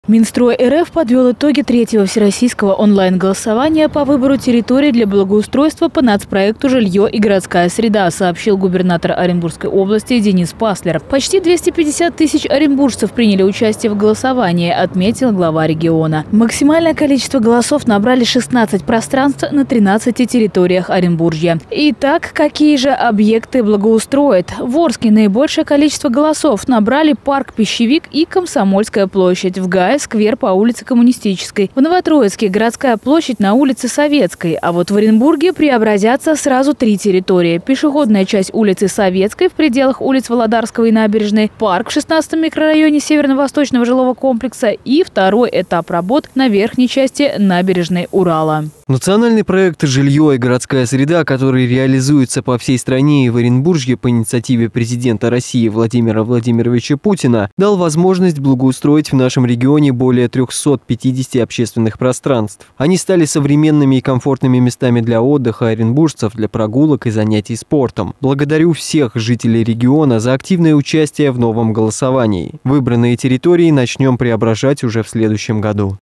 Минстрой РФ подвел итоги третьего всероссийского онлайн-голосования по выбору территорий для благоустройства по нацпроекту «Жилье и городская среда», сообщил губернатор Оренбургской области Денис Паслер. Почти 250 тысяч оренбуржцев приняли участие в голосовании, отметил глава региона. Максимальное количество голосов набрали 16 пространств на 13 территориях Оренбуржья. Итак, какие же объекты благоустроят? В Орске наибольшее количество голосов набрали парк «Пищевик» и Комсомольская площадь. В Гае сквер по улице Коммунистической. В Новотроицке городская площадь на улице Советской. А вот в Оренбурге преобразятся сразу 3 территории. Пешеходная часть улицы Советской в пределах улиц Володарского и Набережной, парк в 16-м микрорайоне Северно-Восточного жилого комплекса и второй этап работ на верхней части набережной Урала. Национальный проект «Жилье и городская среда», который реализуется по всей стране и в Оренбурге по инициативе президента России Владимира Владимировича Путина, дал возможность благоустроить в нашем регионе более 350 общественных пространств. Они стали современными и комфортными местами для отдыха оренбуржцев, для прогулок и занятий спортом. Благодарю всех жителей региона за активное участие в новом голосовании. Выбранные территории начнем преображать уже в следующем году.